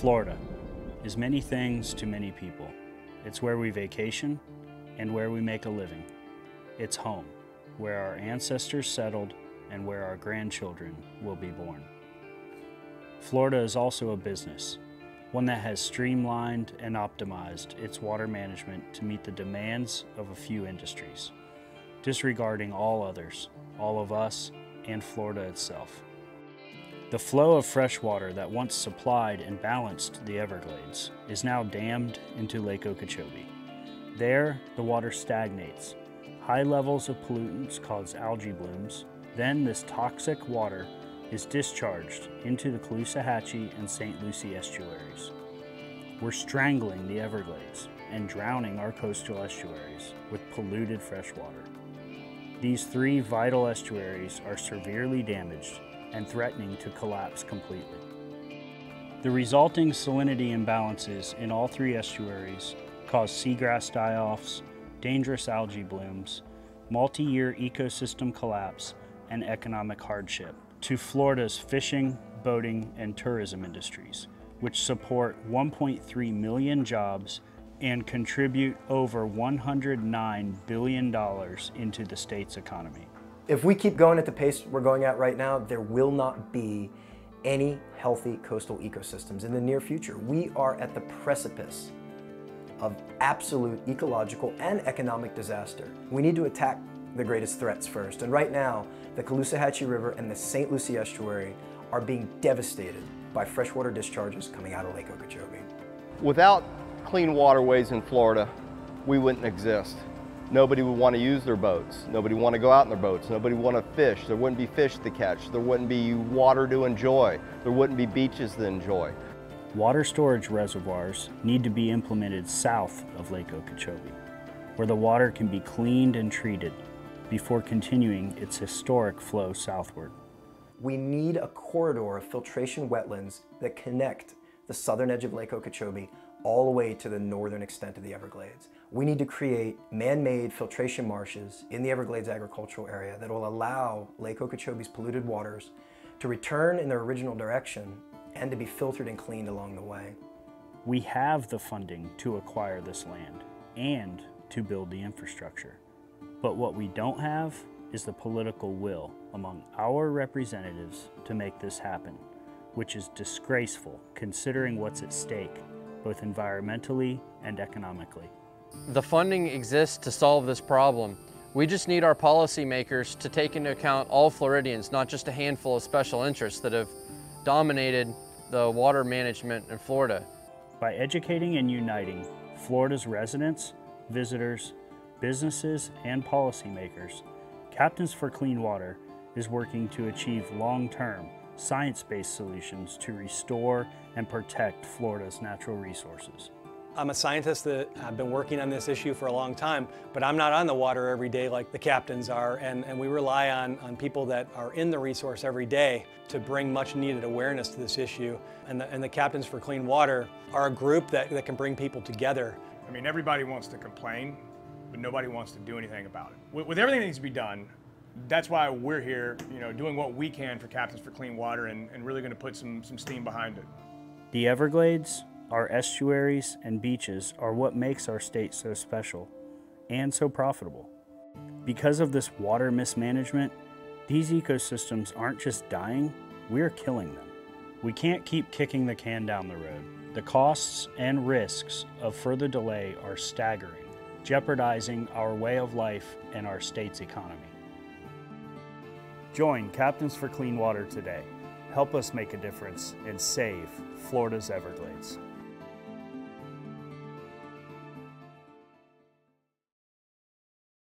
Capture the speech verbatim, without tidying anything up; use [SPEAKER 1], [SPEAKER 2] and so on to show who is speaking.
[SPEAKER 1] Florida is many things to many people. It's where we vacation and where we make a living. It's home, where our ancestors settled and where our grandchildren will be born. Florida is also a business, one that has streamlined and optimized its water management to meet the demands of a few industries, disregarding all others, all of us, and Florida itself. The flow of fresh water that once supplied and balanced the Everglades is now dammed into Lake Okeechobee. There, the water stagnates. High levels of pollutants cause algae blooms. Then this toxic water is discharged into the Caloosahatchee and Saint Lucie estuaries. We're strangling the Everglades and drowning our coastal estuaries with polluted fresh water. These three vital estuaries are severely damaged and threatening to collapse completely. The resulting salinity imbalances in all three estuaries cause seagrass die-offs, dangerous algae blooms, multi-year ecosystem collapse, and economic hardship to Florida's fishing, boating, and tourism industries, which support one point three million jobs and contribute over one hundred nine billion dollars into the state's economy.
[SPEAKER 2] If we keep going at the pace we're going at right now, there will not be any healthy coastal ecosystems in the near future. We are at the precipice of absolute ecological and economic disaster. We need to attack the greatest threats first. And right now, the Caloosahatchee River and the Saint Lucie estuary are being devastated by freshwater discharges coming out of Lake Okeechobee.
[SPEAKER 3] Without clean waterways in Florida, we wouldn't exist. Nobody would want to use their boats. Nobody would want to go out in their boats. Nobody would want to fish. There wouldn't be fish to catch. There wouldn't be water to enjoy. There wouldn't be beaches to enjoy.
[SPEAKER 1] Water storage reservoirs need to be implemented south of Lake Okeechobee, where the water can be cleaned and treated before continuing its historic flow southward.
[SPEAKER 2] We need a corridor of filtration wetlands that connect the southern edge of Lake Okeechobee all the way to the northern extent of the Everglades. We need to create man-made filtration marshes in the Everglades agricultural area that will allow Lake Okeechobee's polluted waters to return in their original direction and to be filtered and cleaned along the way.
[SPEAKER 1] We have the funding to acquire this land and to build the infrastructure. But what we don't have is the political will among our representatives to make this happen, which is disgraceful considering what's at stake, both environmentally and economically.
[SPEAKER 4] The funding exists to solve this problem. We just need our policymakers to take into account all Floridians, not just a handful of special interests that have dominated the water management in Florida.
[SPEAKER 1] By educating and uniting Florida's residents, visitors, businesses, and policymakers, Captains for Clean Water is working to achieve long-term, science-based solutions to restore and protect Florida's natural resources.
[SPEAKER 5] I'm a scientist that I've been working on this issue for a long time, but I'm not on the water every day like the captains are, and, and we rely on, on people that are in the resource every day to bring much needed awareness to this issue. And the, and the Captains for Clean Water are a group that, that can bring people together.
[SPEAKER 6] I mean, everybody wants to complain, but nobody wants to do anything about it. With, with everything that needs to be done, that's why we're here, you know, doing what we can for Captains for Clean Water and, and really going to put some, some steam behind it.
[SPEAKER 1] The Everglades, our estuaries and beaches are what makes our state so special and so profitable. Because of this water mismanagement, these ecosystems aren't just dying, we're killing them. We can't keep kicking the can down the road. The costs and risks of further delay are staggering, jeopardizing our way of life and our state's economy. Join Captains for Clean Water today. Help us make a difference and save Florida's Everglades.